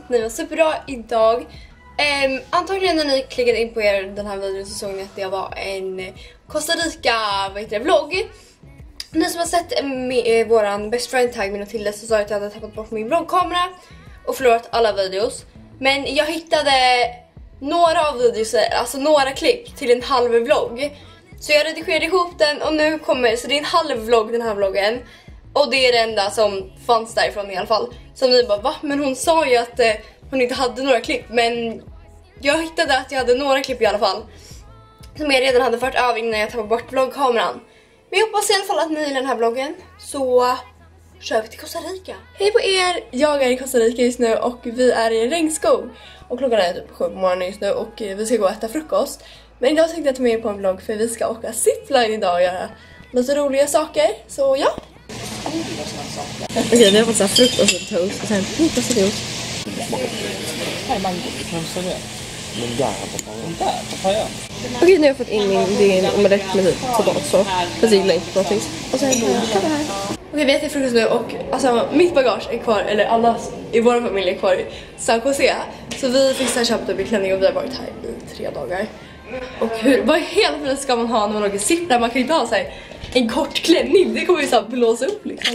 ni var superbra idag. Antagligen när ni klickade in på den här videon så såg ni att det var en Costa Rica-vlogg. Ni som har sett våran best friend tag med Matilda så sa jag att jag hade tappat bort min vloggkamera och förlorat alla videos. Men jag hittade några av videos, alltså några klipp till en halv vlogg. Så jag redigerade ihop den och nu kommer, så det är en halv vlogg den här vloggen. Och det är det enda som fanns därifrån i alla fall. Så ni bara, va? Men hon sa ju att hon inte hade några klipp. Men jag hittade att jag hade några klipp i alla fall. Som jag redan hade fört över innan jag tappade bort vloggkameran. Men jag hoppas i alla fall att ni gillar den här vloggen. Så kör vi till Costa Rica. Hej på er! Jag är i Costa Rica just nu och vi är i en regnskog. Och klockan är typ 7 på morgonen just nu och vi ska gå och äta frukost. Men idag tänkte jag ta med er på en vlogg för vi ska åka zipline idag och göra lite roliga saker. Så ja! Okej, vi har fått så här frukost och toast och sen frukost och toast. Här är mango. Vem sa det? Men där papaya. Okej, nu har jag fått in min omelett med typ tomatsås. Fast jag gillar inte potatis. Och sen kan det här. Okej, vi äter frukost nu och alltså mitt bagage är kvar, eller allas i vår familj är kvar i San Jose. Så vi fick så här köpt upp i klänning och vi har varit här i 3 dagar. Och vad hela tiden ska man ha när man åker sitta? Man kan inte ha så här en kort klänning, det kommer ju så här blåsa upp liksom.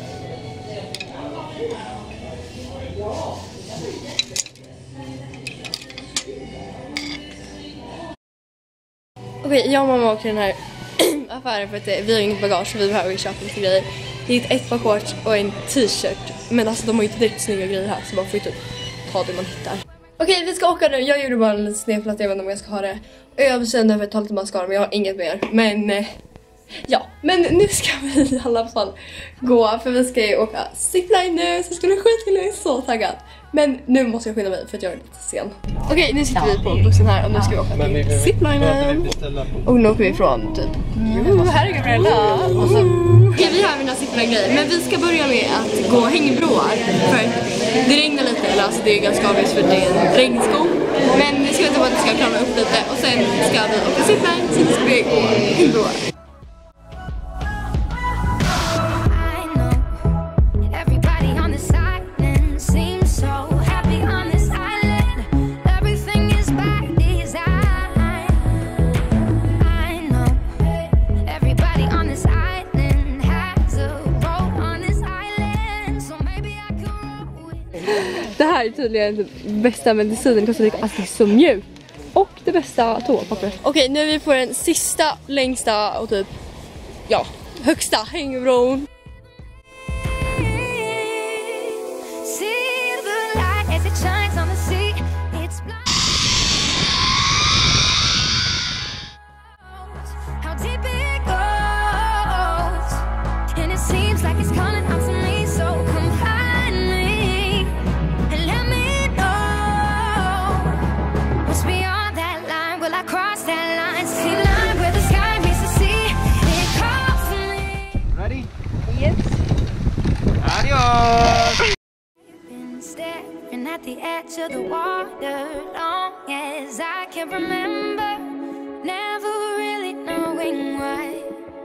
Okej, jag och mamma åker den här affären för att vi har inget bagage och vi behöver köpa lite grejer. Det är ett par shorts och en t-shirt. Men alltså de har ju inte direkt snygga grejer här så man får ju typ ta det man hittar. Okej, vi ska åka nu. Jag gjorde bara en liten snedplatt, jag vet inte om jag ska ha det. Och jag bestämde för att ta lite mascara men jag har inget mer. Men ja, men nu ska vi i alla fall gå för vi ska ju åka zipline nu så ska det skitkul, jag är så taggad. Men nu måste jag skynda mig för att jag är lite sen. Okej, nu sitter vi på bussen här och nu ska vi åka till ziplinen. Och nu åker vi ifrån typ här är Gabriella. Okej, vi har mina zipline-grejer. Men vi ska börja med att gå hängbroar. För det regnar lite, eller alltså det är ganska avvis för det är en regnskog. Men vi ska vänta på att det ska klarna upp lite. Och sen ska vi åka zipline, så ska vi gå hängbroar. Det här är tydligen den bästa medicinen i Costa Rica. Alltså det är så mjukt. Och det bästa toapappret. Okej, nu är vi på den sista, längsta och typ, ja, högsta hängbron. At the edge of the water, long as I can remember, never really knowing why.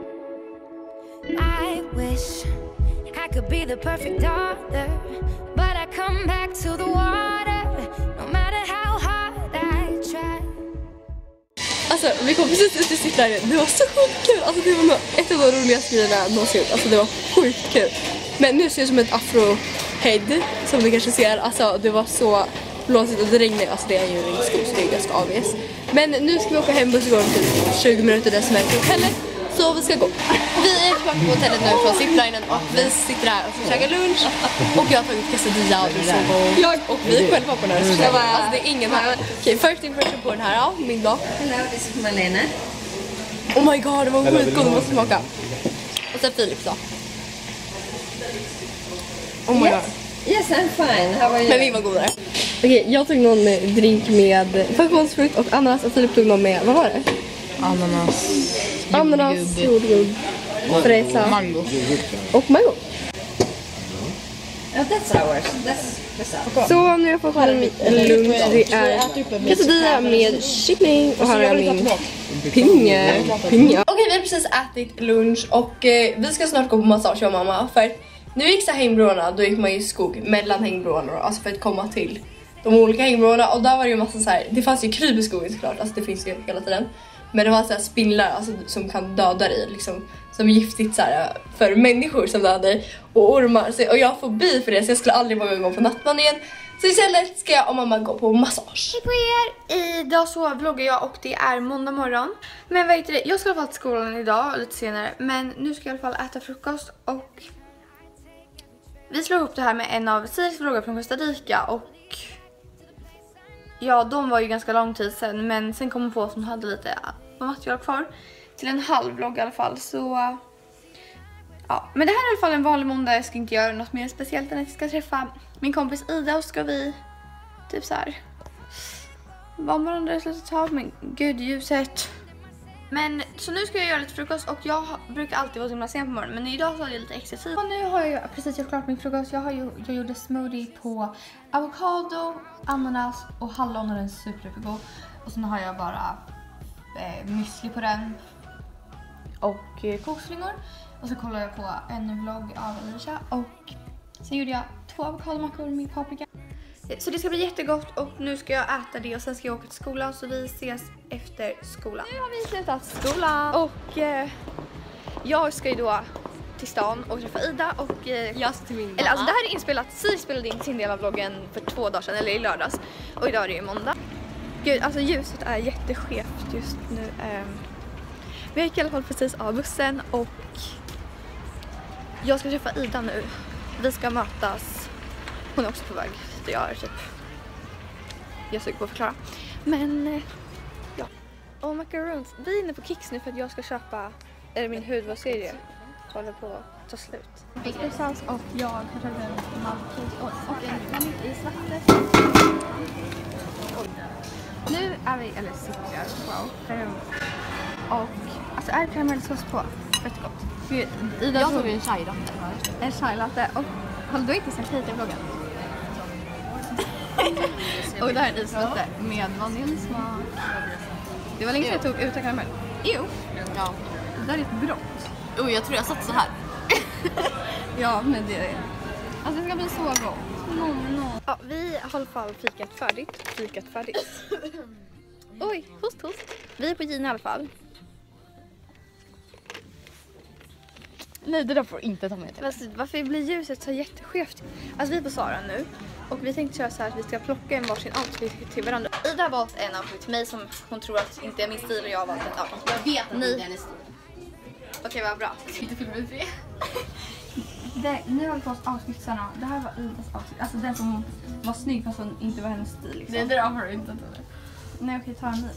I wish I could be the perfect daughter, but I come back to the water, no matter how hard I try. Alltså, vi kom precis ut i zipline. Det var så sjukt kul. Alltså, det var nog ett av de roligaste grejerna någonsin. Alltså, det var sjukt kul. Men nu ser det som ett afro-head, som ni kanske ser. Alltså, det var så blåsigt och det regnade. Alltså, det är ju en regnskog så det är ganska avvis. Men nu ska vi åka hem och så går det typ 20 minuter där som är till hotellet. Så vi ska gå. Vi är tillbaka på hotellet nu från ziplinen och vi sitter här och käkar lunch. Och jag har tagit quesadilla och det är så gott. Och vi är själva på den här. Alltså, det är ingen här. Okej, first impression på den här, ja, min dag. Hello, this is Malena. Oh my god, det var skitgod, du måste smaka. Och sen Filip då. Oh my god. Yes, I'm fine. How are you? Men vi var godare. Okej, jag tog någon drink med passionsfrukt och ananas och Filip tog någon med, vad var det? Ananas, jordgubb, fräsa, Mango. och mango. Oh, that's ours. That's Så nu har jag fått en lunch. Det är quesadilla med kyckling och här har jag min pinja. Okej, vi har precis ätit lunch och vi ska snart gå på massage av mamma. För nu gick så hängbroarna, då gick man i skog mellan hängbroarna. Alltså för att komma till de olika hängområdena. Och där var det ju massa så här, det fanns ju kryp i skogen såklart, alltså det finns ju hela tiden. Men det var så här spindlar alltså, som kan döda dig liksom, som är giftigt så här, för människor som dödar dig. Och ormar, och jag får bi för det, så jag skulle aldrig våga gå på nattvandringen. Så istället ska jag och mamma gå på massage. Hej på er! Idag så vloggar jag och det är måndag morgon. Men vad heter det? Jag ska i alla fall till skolan idag, lite senare. Men nu ska jag i alla fall äta frukost och vi slår ihop det här med en av Siris vloggar från Costa Rica. Och ja, de var ju ganska lång tid sedan, men sen kom hon på att hon hade lite material kvar till en halv vlogg i alla fall. Så ja, men det här är i alla fall en vanlig måndag. Jag ska inte göra något mer speciellt än att jag ska träffa min kompis Ida och ska vi typ så här vara med varandra ett litet tag. Men gud, ljuset. Men så nu ska jag göra lite frukost och jag brukar alltid vara så himla sen på morgonen, men idag så har jag lite extra tid. Och nu har jag precis gjort klart min frukost. Jag gjorde smoothie på avokado, ananas och hallon och den är supergod. Och sen har jag bara müsli på den och kokslingor. Och så kollar jag på en vlogg av Alicia och sen gjorde jag 2 avokadomackor med paprika. Så det ska bli jättegott och nu ska jag äta det och sen ska jag åka till skolan, så vi ses efter skolan. Nu har vi slutat skolan och jag ska ju då till stan och träffa Ida och jag ska till min mamma. Eller alltså det här är inspelat, Siri spelade in sin del av vloggen för 2 dagar sedan, eller i lördags, och idag är det ju måndag. Gud, alltså ljuset är jätteskevt just nu. Vi gick i alla fall precis av bussen och jag ska träffa Ida nu. Vi ska mötas. Hon är också på väg. Jag suger på att förklara. Men ja. Och macarons. Vi är inne på Kicks nu för att jag ska köpa min hudvårdsserie. Håller på att ta slut. Expressans och jag har tagit en malkis och en vanligt i slatter. Nu är vi, eller sitter jag, wow. Och alltså är karamellsås på. Fett gott. Jag tog en chai latte. En chai latte. Och håller du inte sett hit i vloggen? Och det här är en islatte med vaniljsmak. Det var länge sedan jag tog utan karamell. Jo. Ja. Det där är ett brott. Jag tror jag satt så här. Ja, men det är... Alltså det ska bli så gott. No. Ja, vi har i alla fall fikat färdigt. Oj, host. Vi är på Gina i alla fall. Nej, det där får inte ta med till. Alltså, varför blir ljuset så jätteskevt? Alltså vi är på Sara nu och vi tänkte köra så här att vi ska plocka en varsin outfit till varandra. Ida har valt en outfit till mig som hon tror att inte är min stil och jag har valt en outfit. Jag vet att det är hennes stil. Okej, vad bra. Jag ska inte filma ut det. Nu har vi fått outfitsarna. Det här var Idas outfit. Alltså den som var snygg fast som inte var hennes stil liksom. Det där har du inte tagit. Nej, okej, ta en ny.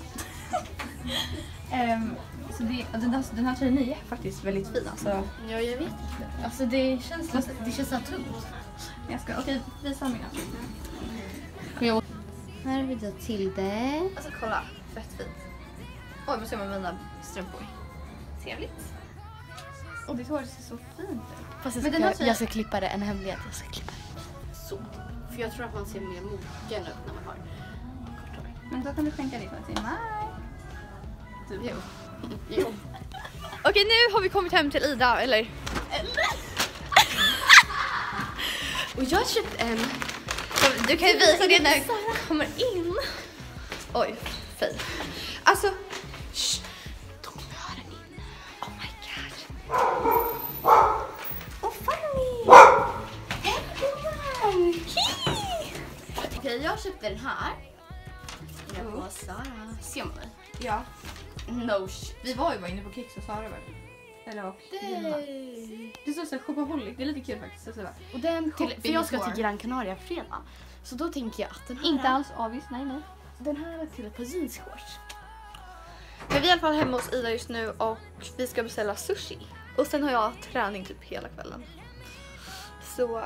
Så den här tröjan är faktiskt väldigt fin alltså. Ja, jag vet inte. Alltså det känns så här tungt. Jag ska, okej, visa mina. Här har vi då till det. Alltså kolla, fett fint. Oj, vad ser man mina strumpor. Trevligt. Och ditt hår ser så fint ut. Fast jag ska klippa det, en hemlighet. Jag ska klippa det. Så. För jag tror att man ser mer mogen ut när man har kort hår. Men då kan du skänka det till mig. Jo. Okej, nu har vi kommit hem till Ida, eller? Och jag har köpt en. Du kan ju visa det när jag kommer in. Oj, fint. Alltså, De kommer höra in. oh my god. Oh, funny. Okej, jag köpte den här. På Sara. Ser man det? Ja. No shit. Vi var ju bara inne på Kicks och Sara väl? Eller och Gina. Det står såhär shopaholic, det är lite kul faktiskt. Och den för jag ska till Gran Canaria fredag. Så då tänker jag att den här... Inte alls avvis, nej. Den här är till ett par jeansshorts. Men vi är i alla fall hemma hos Ida just nu och vi ska beställa sushi. Och sen har jag träning typ hela kvällen. Så...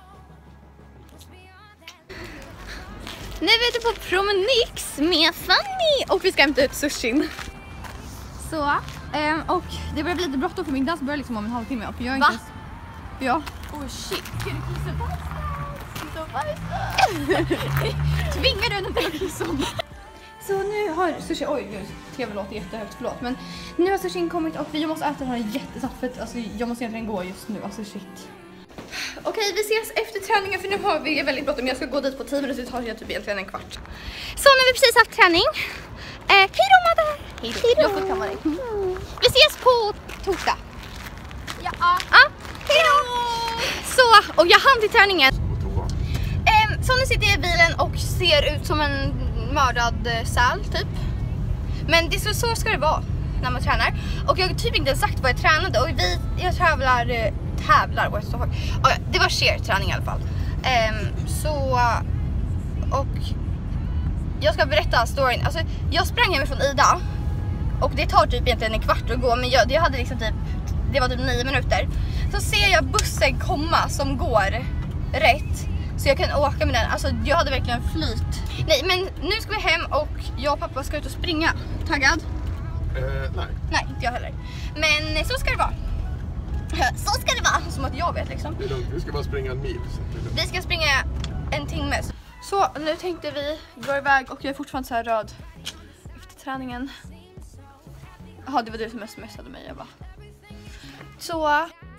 Nu är vi ute på Promenix med Fanny och vi ska hämta ut sushin. Så, och det börjar bli lite bråttom för min dans börjar liksom om en halvtimme. Och jag är inte... Ja. Oh shit, kan du kissa på? Tvingar du henne till att kissa? Så nu har sushi... Oj, gud. TV låter jättehögt, förlåt. Men nu har sushin kommit och vi måste äta den här jättesnabbt för att alltså, jag måste egentligen gå just nu. Alltså shit. Okej, vi ses efter träningen för nu har vi väldigt bråttom. Jag ska gå dit på 10 minuter, det tar typ egentligen en kvart. Så nu har vi precis haft träning. Hej då Madde! Hej då! Jag får kamma dig. Vi ses på torsdag. Ja. Hej då! Så, och jag hann till träningen. Så nu sitter jag i bilen och ser ut som en mördad säl typ. Men det så ska det vara när man tränar. Och jag har typ inte sagt vad jag tränade. Och jag tävlar det var shear-träning i alla fall. Och jag ska berätta storyn. Alltså, jag sprang hemifrån Ida. Och det tar typ egentligen en kvart att gå. Men jag hade liksom det var typ 9 minuter. Så ser jag bussen komma som går rätt. Så jag kan åka med den. Alltså jag hade verkligen flyt. Nej, men nu ska vi hem och jag och pappa ska ut och springa. Taggad? Nej. Nej, inte jag heller. Men så ska det vara. Så ska det vara. Som att jag vet liksom. Det är lugnt. Vi ska bara springa 1 mil. Vi ska springa 1 timme. Så nu tänkte vi dra iväg och jag är fortfarande så här röd. Efter träningen. Jaha, det var du som smsade mig. Jag bara. Så...